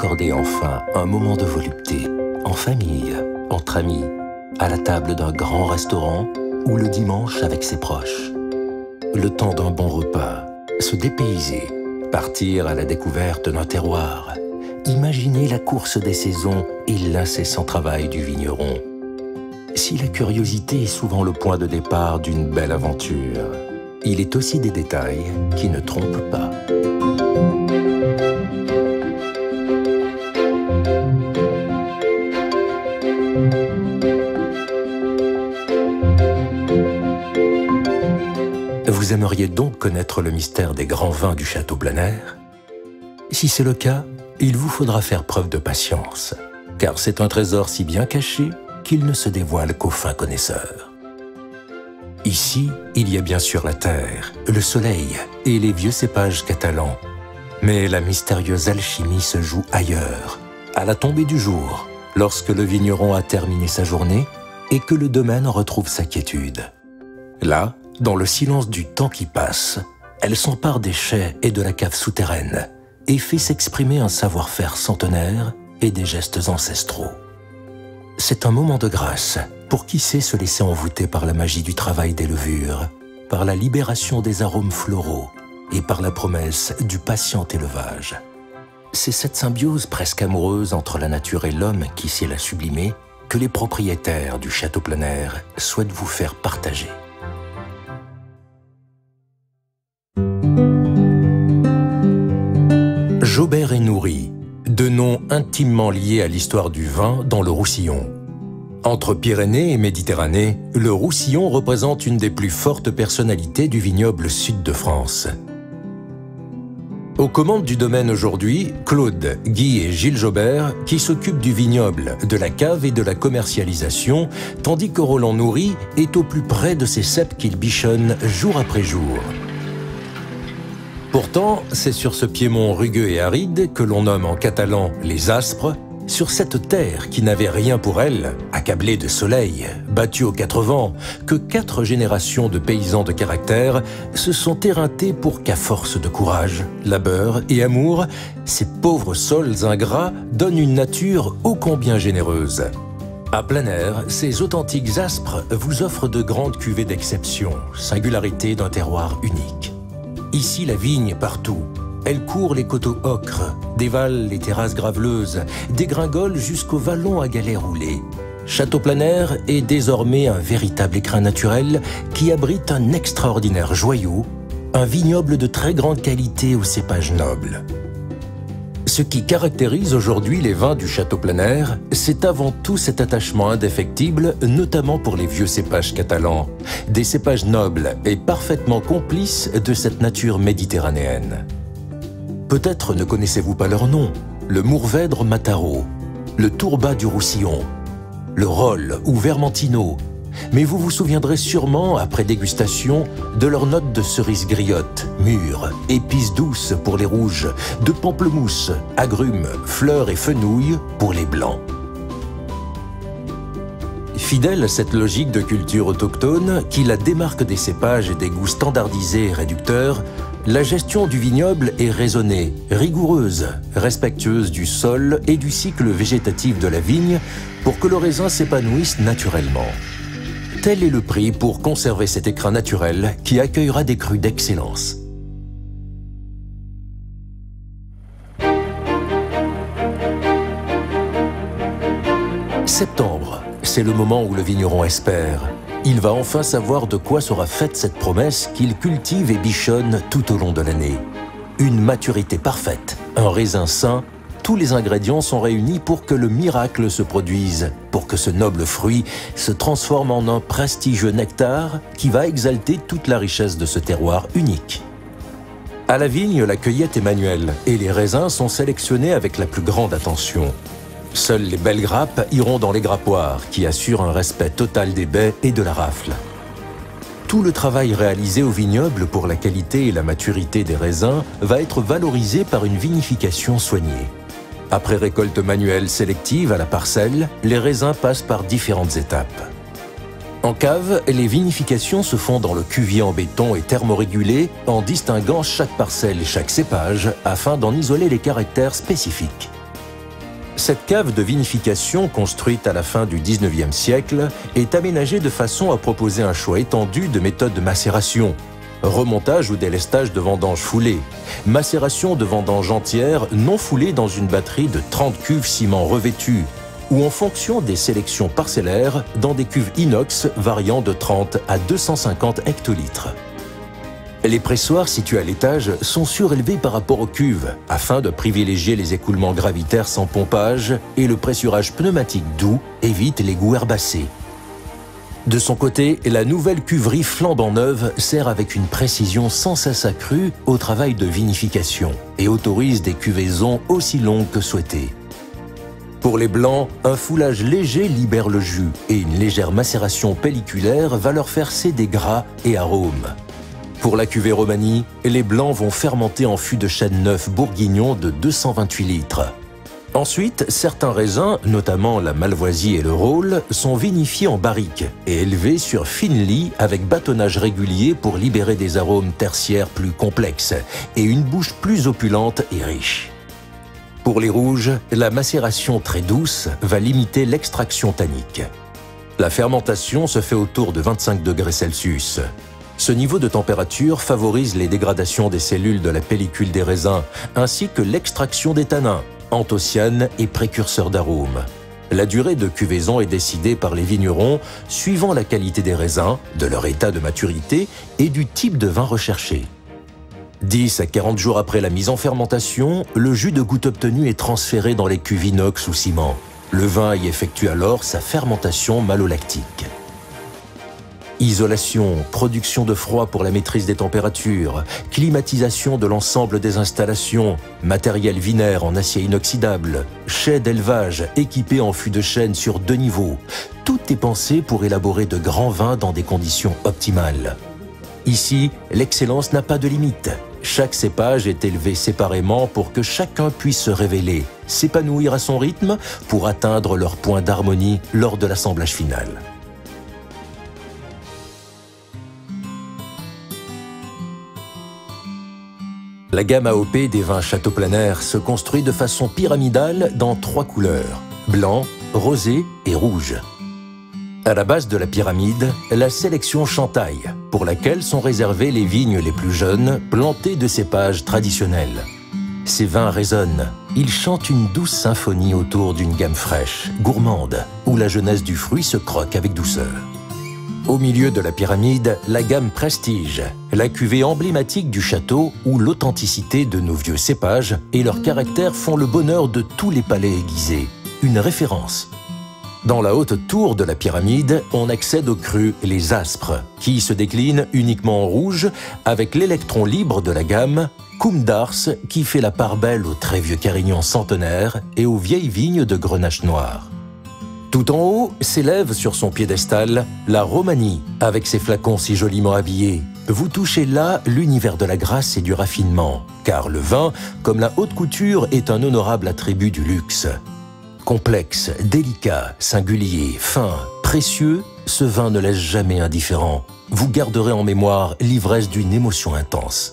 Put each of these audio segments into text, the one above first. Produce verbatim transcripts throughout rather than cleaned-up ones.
s'accorder enfin un moment de volupté, en famille, entre amis, à la table d'un grand restaurant ou le dimanche avec ses proches. Le temps d'un bon repas, se dépayser, partir à la découverte d'un terroir, imaginer la course des saisons et l'incessant travail du vigneron. Si la curiosité est souvent le point de départ d'une belle aventure, il est aussi des détails qui ne trompent pas. Vous aimeriez donc connaître le mystère des grands vins du Château Plein-Air? Si c'est le cas, il vous faudra faire preuve de patience, car c'est un trésor si bien caché qu'il ne se dévoile qu'aux fins connaisseurs. Ici, il y a bien sûr la terre, le soleil et les vieux cépages catalans, mais la mystérieuse alchimie se joue ailleurs, à la tombée du jour, lorsque le vigneron a terminé sa journée et que le domaine retrouve sa quiétude. Là, dans le silence du temps qui passe, elle s'empare des chais et de la cave souterraine et fait s'exprimer un savoir-faire centenaire et des gestes ancestraux. C'est un moment de grâce pour qui sait se laisser envoûter par la magie du travail des levures, par la libération des arômes floraux et par la promesse du patient élevage. C'est cette symbiose presque amoureuse entre la nature et l'homme qui sait la sublimer que les propriétaires du Château Plein-Air souhaitent vous faire partager. Jaubert et Noury, deux noms intimement liés à l'histoire du vin dans le Roussillon. Entre Pyrénées et Méditerranée, le Roussillon représente une des plus fortes personnalités du vignoble sud de France. Aux commandes du domaine aujourd'hui, Claude, Guy et Gilles Jaubert, qui s'occupent du vignoble, de la cave et de la commercialisation, tandis que Roland Noury est au plus près de ces cèpes qu'il bichonne jour après jour. Pourtant, c'est sur ce piémont rugueux et aride, que l'on nomme en catalan les Aspres, sur cette terre qui n'avait rien pour elle, accablée de soleil, battue aux quatre vents, que quatre générations de paysans de caractère se sont éreintés pour qu'à force de courage, labeur et amour, ces pauvres sols ingrats donnent une nature ô combien généreuse. À plein air, ces authentiques Aspres vous offrent de grandes cuvées d'exception, singularité d'un terroir unique. Ici, la vigne partout. Elle court les coteaux ocres, dévale les terrasses graveleuses, dégringole jusqu'au vallon à galets roulés. Château Plein-Air est désormais un véritable écrin naturel qui abrite un extraordinaire joyau, un vignoble de très grande qualité aux cépages nobles. Ce qui caractérise aujourd'hui les vins du Château Plein-Air, c'est avant tout cet attachement indéfectible, notamment pour les vieux cépages catalans, des cépages nobles et parfaitement complices de cette nature méditerranéenne. Peut-être ne connaissez-vous pas leur nom, le Mourvèdre Mataro, le Tourbat du Roussillon, le Rolle ou Vermentino, mais vous vous souviendrez sûrement, après dégustation, de leurs notes de cerises griottes, mûres, épices douces pour les rouges, de pamplemousse, agrumes, fleurs et fenouil pour les blancs. Fidèle à cette logique de culture autochtone qui la démarque des cépages et des goûts standardisés et réducteurs, la gestion du vignoble est raisonnée, rigoureuse, respectueuse du sol et du cycle végétatif de la vigne pour que le raisin s'épanouisse naturellement. Tel est le prix pour conserver cet écrin naturel qui accueillera des crus d'excellence. Septembre, c'est le moment où le vigneron espère. Il va enfin savoir de quoi sera faite cette promesse qu'il cultive et bichonne tout au long de l'année. Une maturité parfaite, un raisin sain, tous les ingrédients sont réunis pour que le miracle se produise, pour que ce noble fruit se transforme en un prestigieux nectar qui va exalter toute la richesse de ce terroir unique. À la vigne, la cueillette est manuelle et les raisins sont sélectionnés avec la plus grande attention. Seules les belles grappes iront dans les grappoirs qui assurent un respect total des baies et de la rafle. Tout le travail réalisé au vignoble pour la qualité et la maturité des raisins va être valorisé par une vinification soignée. Après récolte manuelle sélective à la parcelle, les raisins passent par différentes étapes. En cave, les vinifications se font dans le cuvier en béton et thermorégulé en distinguant chaque parcelle et chaque cépage afin d'en isoler les caractères spécifiques. Cette cave de vinification, construite à la fin du dix-neuvième siècle, est aménagée de façon à proposer un choix étendu de méthodes de macération. Remontage ou délestage de vendanges foulées, macération de vendanges entières non foulées dans une batterie de trente cuves ciment revêtues, ou en fonction des sélections parcellaires dans des cuves inox variant de trente à deux cent cinquante hectolitres. Les pressoirs situés à l'étage sont surélevés par rapport aux cuves afin de privilégier les écoulements gravitaires sans pompage et le pressurage pneumatique doux évite les goûts herbacés. De son côté, la nouvelle cuverie flambant neuve sert avec une précision sans cesse accrue au travail de vinification et autorise des cuvaisons aussi longues que souhaitées. Pour les blancs, un foulage léger libère le jus et une légère macération pelliculaire va leur faire céder gras et arômes. Pour la cuvée Romani, les blancs vont fermenter en fût de chêne neuf bourguignon de deux cent vingt-huit litres. Ensuite, certains raisins, notamment la malvoisie et le rôle, sont vinifiés en barrique et élevés sur fine lie avec bâtonnage régulier pour libérer des arômes tertiaires plus complexes et une bouche plus opulente et riche. Pour les rouges, la macération très douce va limiter l'extraction tannique. La fermentation se fait autour de vingt-cinq degrés Celsius. Ce niveau de température favorise les dégradations des cellules de la pellicule des raisins, ainsi que l'extraction des tanins, anthocyanes et précurseurs d'arômes. La durée de cuvaison est décidée par les vignerons suivant la qualité des raisins, de leur état de maturité et du type de vin recherché. dix à quarante jours après la mise en fermentation, le jus de goutte obtenu est transféré dans les cuves inox ou ciment. Le vin y effectue alors sa fermentation malolactique. Isolation, production de froid pour la maîtrise des températures, climatisation de l'ensemble des installations, matériel vinaire en acier inoxydable, chais d'élevage équipés en fût de chêne sur deux niveaux. Tout est pensé pour élaborer de grands vins dans des conditions optimales. Ici, l'excellence n'a pas de limite. Chaque cépage est élevé séparément pour que chacun puisse se révéler, s'épanouir à son rythme pour atteindre leur point d'harmonie lors de l'assemblage final. La gamme A O P des vins Château-Plein-Air se construit de façon pyramidale dans trois couleurs, blanc, rosé et rouge. À la base de la pyramide, la sélection Chantaille, pour laquelle sont réservées les vignes les plus jeunes, plantées de cépages traditionnels. Ces vins résonnent, ils chantent une douce symphonie autour d'une gamme fraîche, gourmande, où la jeunesse du fruit se croque avec douceur. Au milieu de la pyramide, la gamme Prestige, la cuvée emblématique du château où l'authenticité de nos vieux cépages et leur caractère font le bonheur de tous les palais aiguisés, une référence. Dans la haute tour de la pyramide, on accède aux crus les aspres, qui se déclinent uniquement en rouge avec l'électron libre de la gamme Coum d'Ars qui fait la part belle aux très vieux Carignan centenaires et aux vieilles vignes de Grenache noir. Tout en haut s'élève sur son piédestal la Romani, avec ses flacons si joliment habillés. Vous touchez là l'univers de la grâce et du raffinement, car le vin, comme la haute couture, est un honorable attribut du luxe. Complexe, délicat, singulier, fin, précieux, ce vin ne laisse jamais indifférent. Vous garderez en mémoire l'ivresse d'une émotion intense.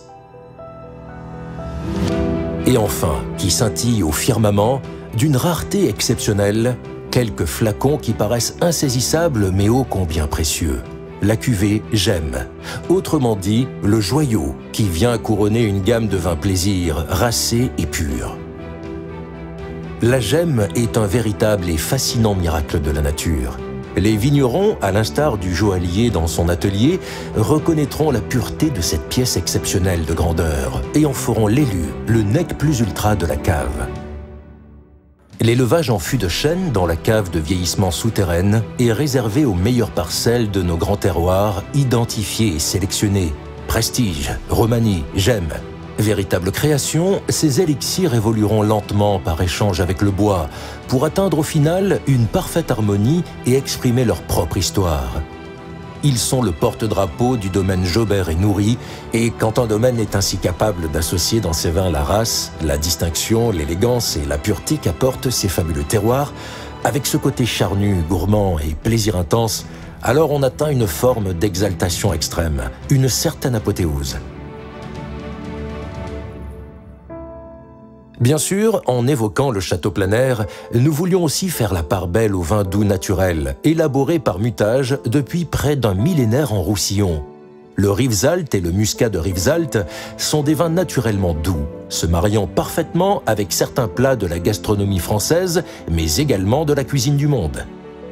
Et enfin, qui scintille au firmament, d'une rareté exceptionnelle, quelques flacons qui paraissent insaisissables mais ô combien précieux. La cuvée J'aime, autrement dit le joyau qui vient couronner une gamme de vins plaisir, racés et purs. La Gemme est un véritable et fascinant miracle de la nature. Les vignerons, à l'instar du joaillier dans son atelier, reconnaîtront la pureté de cette pièce exceptionnelle de grandeur et en feront l'élu, le nec plus ultra de la cave. L'élevage en fût de chêne dans la cave de vieillissement souterraine est réservé aux meilleures parcelles de nos grands terroirs identifiés et sélectionnés. Prestige, Romani, Gemme. Véritable création, ces élixirs évolueront lentement par échange avec le bois pour atteindre au final une parfaite harmonie et exprimer leur propre histoire. Ils sont le porte-drapeau du domaine Jobert et Nourry, et quand un domaine est ainsi capable d'associer dans ses vins la race, la distinction, l'élégance et la pureté qu'apportent ces fabuleux terroirs, avec ce côté charnu, gourmand et plaisir intense, alors on atteint une forme d'exaltation extrême, une certaine apothéose. Bien sûr, en évoquant le château plein air, nous voulions aussi faire la part belle au vin doux naturel, élaboré par mutage depuis près d'un millénaire en Roussillon. Le Rivesaltes et le Muscat de Rivesaltes sont des vins naturellement doux, se mariant parfaitement avec certains plats de la gastronomie française, mais également de la cuisine du monde.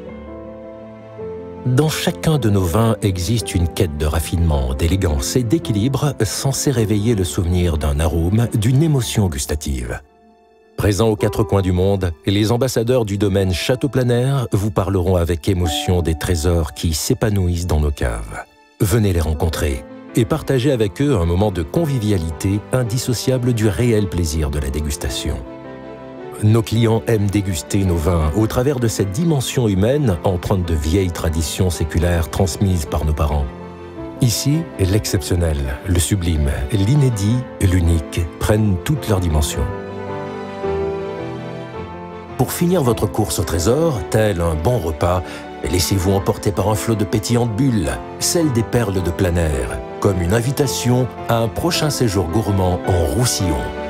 Dans chacun de nos vins existe une quête de raffinement, d'élégance et d'équilibre censée réveiller le souvenir d'un arôme, d'une émotion gustative. Présents aux quatre coins du monde, les ambassadeurs du domaine Château plein air vous parleront avec émotion des trésors qui s'épanouissent dans nos caves. Venez les rencontrer et partagez avec eux un moment de convivialité indissociable du réel plaisir de la dégustation. Nos clients aiment déguster nos vins au travers de cette dimension humaine empreinte de vieilles traditions séculaires transmises par nos parents. Ici, l'exceptionnel, le sublime, l'inédit et l'unique prennent toutes leurs dimensions. Pour finir votre course au trésor, tel un bon repas, laissez-vous emporter par un flot de pétillantes bulles, celle des perles de plein air, comme une invitation à un prochain séjour gourmand en Roussillon.